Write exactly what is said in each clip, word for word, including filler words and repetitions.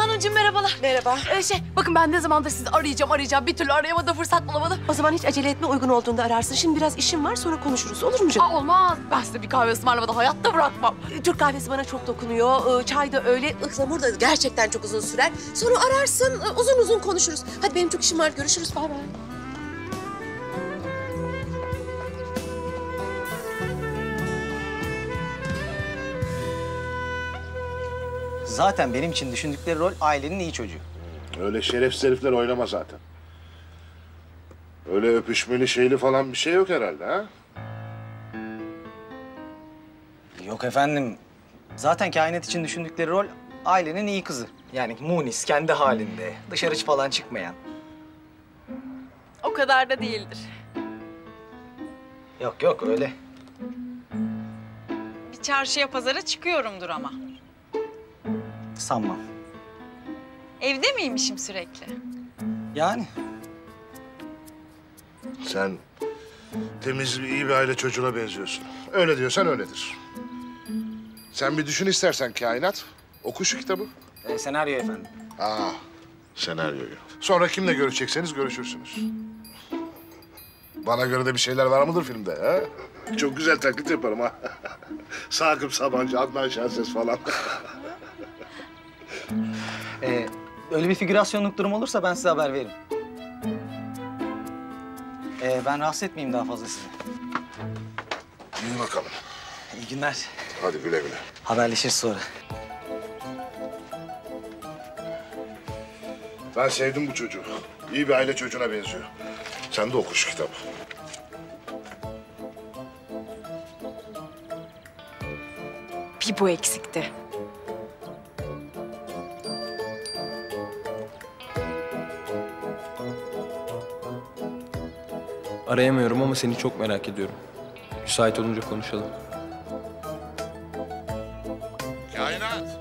Kanuncığım merhabalar. Merhaba. Ee, şey, bakın ben ne zamandır sizi arayacağım, arayacağım. Bir türlü arayamadım, fırsat bulamadım. O zaman hiç acele etme, uygun olduğunda ararsın. Şimdi biraz işim var, sonra konuşuruz. Olur mu canım? Aa, olmaz. Ben size bir kahve ısmarlamadan hayatta bırakmam. Türk kahvesi bana çok dokunuyor. Ee, Çay da öyle. Ihlamur da gerçekten çok uzun sürer. Sonra ararsın, uzun uzun konuşuruz. Hadi benim çok işim var. Görüşürüz. Bay bay. Zaten benim için düşündükleri rol ailenin iyi çocuğu. Öyle şerefsiz herifler oynama zaten. Öyle öpüşmeli şeyli falan bir şey yok herhalde ha? Yok efendim. Zaten kainat için düşündükleri rol ailenin iyi kızı. Yani munis, kendi halinde, dışarı falan çıkmayan. O kadar da değildir. Yok yok öyle. Bir çarşıya pazara çıkıyorumdur ama. Sanmam. Evde miymişim sürekli? Yani. Sen temiz, iyi bir aile çocuğuna benziyorsun. Öyle diyorsan öyledir. Sen bir düşün istersen kainat. Oku şu kitabı. E, senaryo efendim. Aa, senaryoyu. Sonra kimle görüşecekseniz görüşürsünüz. Bana göre de bir şeyler var mıdır filmde ha? Çok güzel taklit yaparım ha. Sakıp Sabancı, Adnan Şenses falan. Ee, öyle bir figürasyonluk durum olursa ben size haber veririm. Ee, ben rahatsız etmeyeyim daha fazla sizi. İyi bakalım. İyi günler. Hadi güle güle. Haberleşiriz sonra. Ben sevdim bu çocuğu. İyi bir aile çocuğuna benziyor. Sen de oku şu kitabı. Bir bu eksikti. Arayamıyorum ama seni çok merak ediyorum. Müsait olunca konuşalım. Kainat.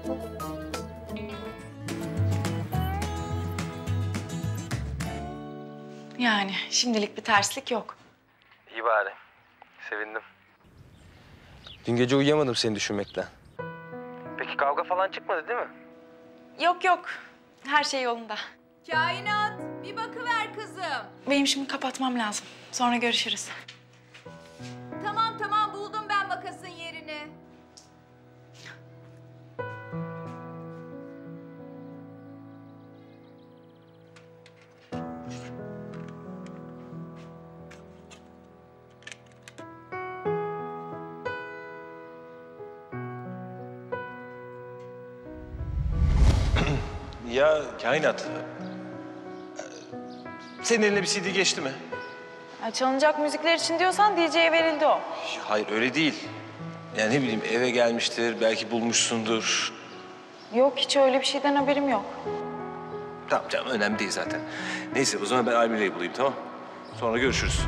Yani şimdilik bir terslik yok. İyi bari. Sevindim. Dün gece uyuyamadım seni düşünmekten. Peki kavga falan çıkmadı değil mi? Yok yok. Her şey yolunda. Kainat, bir bakıver kızım. Benim şimdi kapatmam lazım. Sonra görüşürüz. Tamam tamam, buldum ben makasın yerini. Ya kainat, senin eline bir C D geçti mi? Ya, çalınacak müzikler için diyorsan D J'ye verildi o. Hayır öyle değil. Yani ne bileyim eve gelmiştir, belki bulmuşsundur. Yok, hiç öyle bir şeyden haberim yok. Tamam canım önemli değil zaten. Neyse o zaman ben Almire'yi bulayım tamam. Sonra görüşürüz.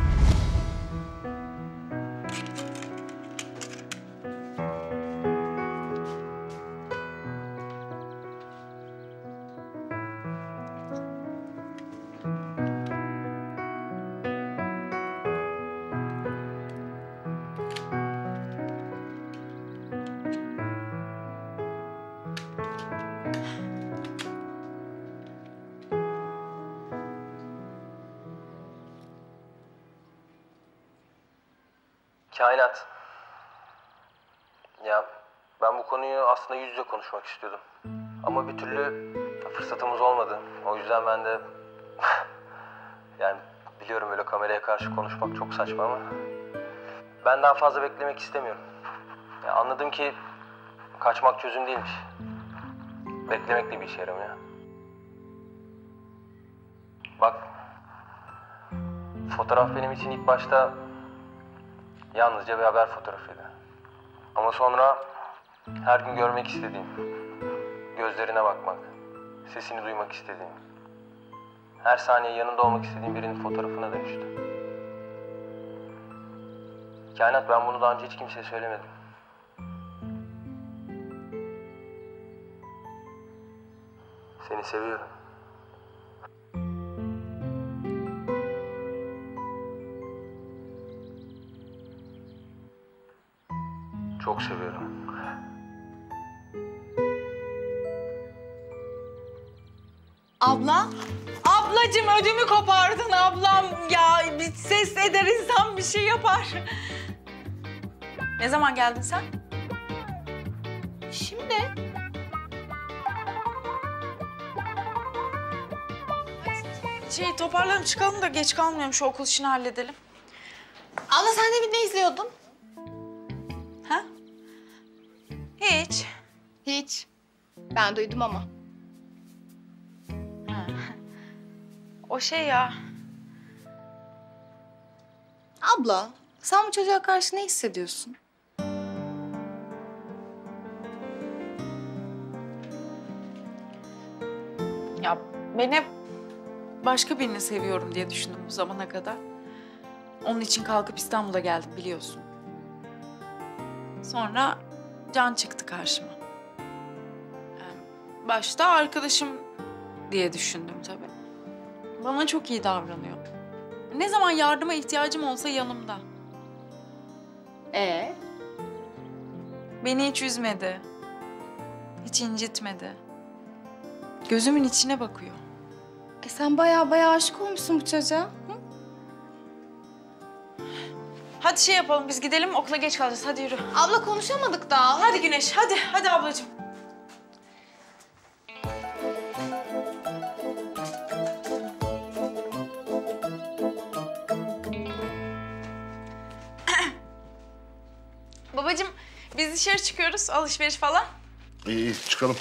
Kainat. Ya ben bu konuyu aslında yüz yüze konuşmak istiyordum. Ama bir türlü fırsatımız olmadı. O yüzden ben de... yani biliyorum öyle kameraya karşı konuşmak çok saçma ama... ben daha fazla beklemek istemiyorum. Ya anladım ki kaçmak çözüm değilmiş. Beklemek de bir işe yaramıyor. Bak... fotoğraf benim için ilk başta... yalnızca bir haber fotoğrafıydı. Ama sonra her gün görmek istediğim, gözlerine bakmak, sesini duymak istediğim, her saniye yanında olmak istediğim birinin fotoğrafına dönüştü. Kainat, ben bunu daha önce hiç kimseye söylemedim. Seni seviyorum. Çok seviyorum. Abla? Ablacığım ödümü kopardın ablam ya. Bir ses eder insan bir şey yapar. Ne zaman geldin sen? Şimdi? Şey toparlanıp çıkalım da geç kalmayalım, şu okul işini halledelim. Abla sen de ne izliyordun? Ha? Hiç. Hiç. Ben duydum ama. O şey ya. Abla, sen bu çocuğa karşı ne hissediyorsun? Ya ben hep başka birini seviyorum diye düşündüm bu zamana kadar. Onun için kalkıp İstanbul'a geldim biliyorsun. Sonra Can çıktı karşıma. Yani başta arkadaşım diye düşündüm tabii. Bana çok iyi davranıyor. Ne zaman yardıma ihtiyacım olsa yanımda. Ee? Beni hiç üzmedi. Hiç incitmedi. Gözümün içine bakıyor. E sen bayağı bayağı aşık olmuşsun bu çocuğa. Hı? Hadi şey yapalım, biz gidelim, okula geç kalacağız. Hadi yürü. Abla konuşamadık daha. Hadi Güneş, hadi. Hadi ablacığım. Babacığım, biz dışarı çıkıyoruz, alışveriş falan. İyi iyi çıkalım.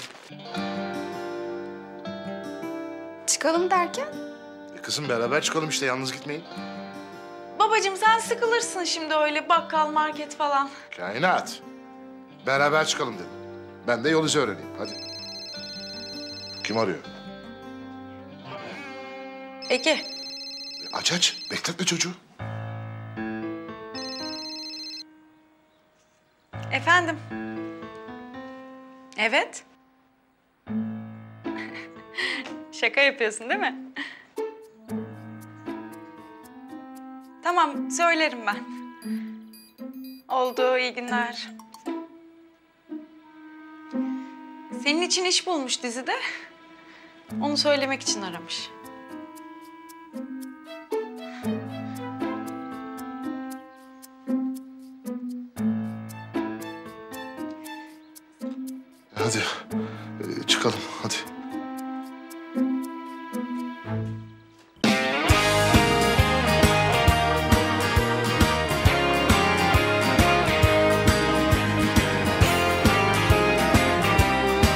Çıkalım derken? E kızım beraber çıkalım işte yalnız gitmeyin. Babacığım sen sıkılırsın şimdi öyle bakkal, market falan. Kainat. Beraber çıkalım dedim. Ben de yol izi öğreneyim. Hadi. Kim arıyor? Ege. E, aç aç. Bekletme çocuğu. Efendim? Evet. Şaka yapıyorsun değil mi? Tamam, söylerim ben. Oldu, iyi günler. Senin için iş bulmuş dizide. Onu söylemek için aramış. Hadi. E, çıkalım hadi.